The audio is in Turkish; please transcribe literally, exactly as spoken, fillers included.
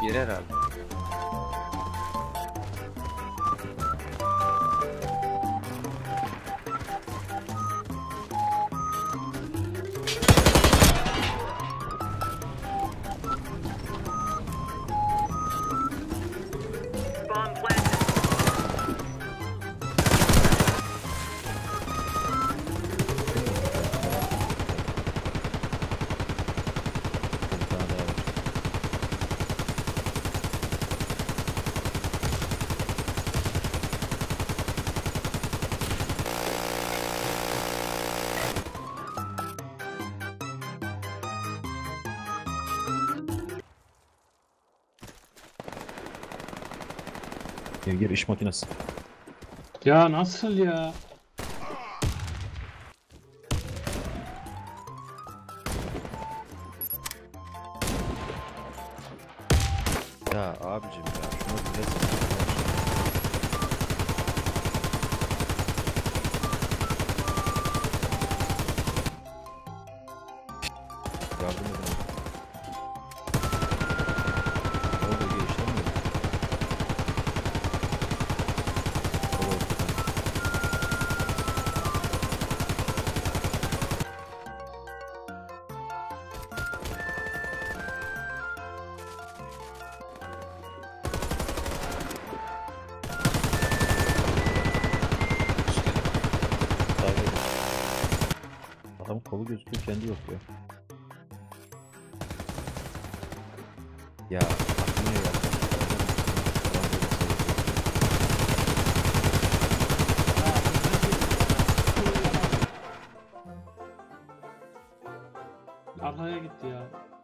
Yeri herhalde. Gir gir iş makinesi. Ya nasıl ya? Ya abicim ya şunu bir resim. Yardım edin. Ne oldu gelişten mi? Adam kolu gözüküyor kendi yok ya. Ya aklıma ya. Arkaya gitti ya.